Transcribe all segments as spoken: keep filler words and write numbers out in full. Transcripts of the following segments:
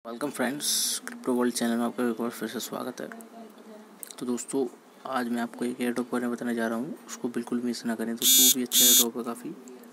Welcome friends, crypto world channel में आपका एक बार फिर से स्वागत है। तो दोस्तों, आज मैं आपको एक एयर ड्रॉप बारे में बताने जा रहा हूँ। उसको बिल्कुल मिस ना करें दोस्तों, वो भी अच्छा एयर ड्रॉप है काफ़ी।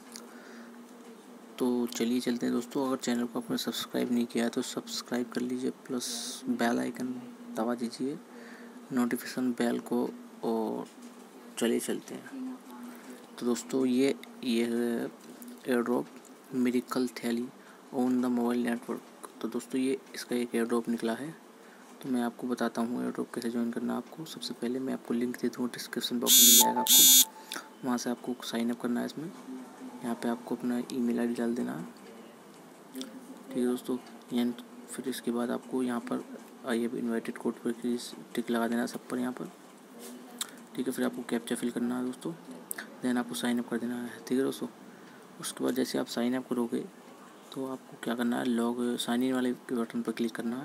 तो चलिए चलते हैं दोस्तों। अगर चैनल को आपने सब्सक्राइब नहीं किया है तो सब्सक्राइब कर लीजिए, प्लस बेल आइकन दबा दीजिए, नोटिफिकेशन बेल को। और चलिए चलते हैं। तो दोस्तों, ये ये है air drop miracle tally on the mobile network. तो दोस्तों, ये इसका एक एयर ड्रॉप निकला है। तो मैं आपको बताता हूँ एयर ड्रॉप कैसे ज्वाइन करना है आपको। सबसे पहले मैं आपको लिंक दे दूँगा, डिस्क्रिप्शन बॉक्स में मिल जाएगा आपको। वहाँ से आपको साइन अप करना है इसमें। यहाँ पे आपको अपना ईमेल आईडी डाल देना है, ठीक है दोस्तों। एंड फिर इसके बाद आपको यहाँ पर आई हैव इन्वाइटेड कोड पर टिक लगा देना है सब पर यहाँ पर, ठीक है। फिर आपको कैप्चा फिल करना है दोस्तों, देन आपको साइन अप कर देना है, ठीक है दोस्तों। उसके बाद जैसे आप साइन अप करोगे तो आपको क्या करना है, लॉग साइन इन वाले बटन पर क्लिक करना है।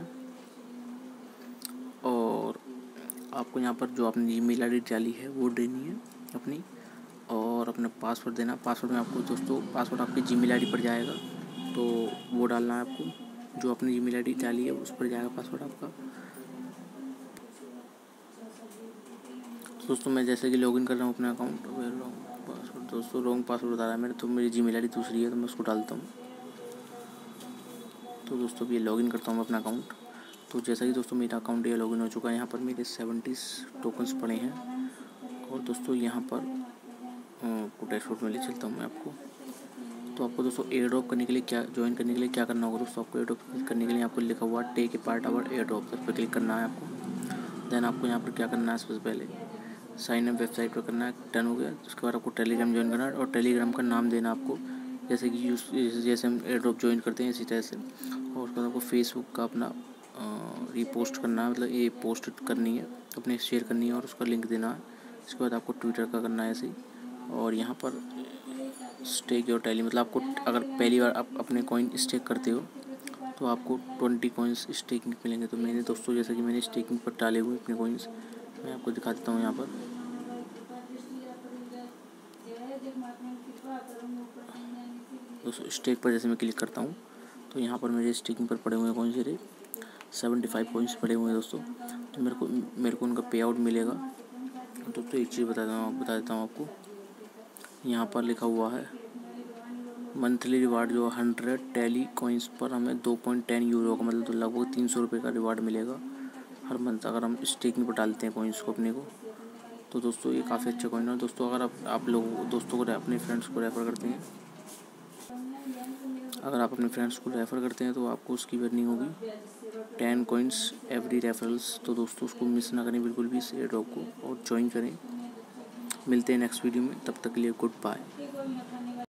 और आपको यहाँ पर जो आपने ईमेल आईडी डाली है वो देनी है अपनी, और अपना पासवर्ड देना। पासवर्ड में आपको दोस्तों पासवर्ड आपकी जीमेल आईडी पर जाएगा, तो वो डालना है आपको। जो आपने ईमेल आईडी डाली है उस पर जाएगा पासवर्ड आपका। दोस्तों, मैं जैसे कि लॉगिन कर रहा हूँ अपने अकाउंट, पासवर्ड दोस्तों रॉन्ग पासवर्ड बता रहा है मेरे, तो मेरी जीमेल आईडी दूसरी है, तो मैं उसको डालता हूँ। तो दोस्तों, ये लॉगिन करता हूँ मैं अपना अकाउंट। तो जैसा कि दोस्तों मेरा अकाउंट ये लॉगिन हो चुका है, यहाँ पर मेरे सेवेंटी टोकन्स पड़े हैं। और दोस्तों यहाँ पर डैशबोर्ड में ले चलता हूँ मैं आपको। तो आपको दोस्तों एयर ड्रॉप करने के लिए क्या ज्वाइन करने के लिए क्या करना होगा दोस्तों, आपको एयर ड्रॉप करने के लिए आपको लिखा हुआ take a part our air drop, उस पर क्लिक करना है आपको। देन आपको यहाँ पर क्या करना है, सबसे पहले साइन अप वेबसाइट पर करना है, डन हो गया। उसके बाद आपको टेलीग्राम ज्वाइन करना है, और टेलीग्राम का नाम देना आपको, जैसे कि यूज जैसे हम एयर ड्रॉप ज्वाइन करते हैं इसी तरह से। और उसके बाद आपको फेसबुक का अपना रीपोस्ट करना है, मतलब ये पोस्ट करनी है अपने, शेयर करनी है और उसका लिंक देना है। इसके बाद आपको ट्विटर का करना है ऐसे ही। और यहाँ पर स्टेक योर टैली, मतलब आपको अगर पहली बार आप अपने कॉइन स्टेक करते हो तो आपको ट्वेंटी कॉइन्स स्टेकिंग मिलेंगे। तो मैंने दोस्तों जैसे कि मैंने स्टेकिंग पर डाले हुए अपने कॉइन्स, मैं आपको दिखा देता हूँ यहाँ पर। दोस्तों स्टेक पर जैसे मैं क्लिक करता हूँ तो यहाँ पर मेरे स्टेकिंग पर पड़े हुए कॉइन्स मेरे सेवेंटी फाइव कॉइन्स पड़े हुए हैं दोस्तों। तो मेरे को मेरे को उनका पे आउट मिलेगा। दोस्तों एक चीज़ बता देता हूँ बता देता हूँ आपको, यहाँ पर लिखा हुआ है मंथली रिवार्ड जो हंड्रेड टैली कॉइन्स पर हमें दो पॉइंट टेन यूरो का, मतलब तो लगभग तीन सौ रुपये का रिवार्ड मिलेगा हर मंथ, अगर हम स्टेकिंग पर डालते हैं कॉइन्स को अपने को। तो दोस्तों ये काफ़ी अच्छा कॉइन है दोस्तों। अगर आप आप लोग दोस्तों को अपने फ्रेंड्स को रेफ़र करते हैं अगर आप अपने फ्रेंड्स को रेफ़र करते हैं तो आपको उसकी अर्निंग होगी टेन कॉइन्स एवरी रेफरल्स। तो दोस्तों उसको मिस ना करें बिल्कुल भी, इस एयर ड्रॉप को, और ज्वाइन करें। मिलते हैं नेक्स्ट वीडियो में, तब तक के लिए गुड बाय।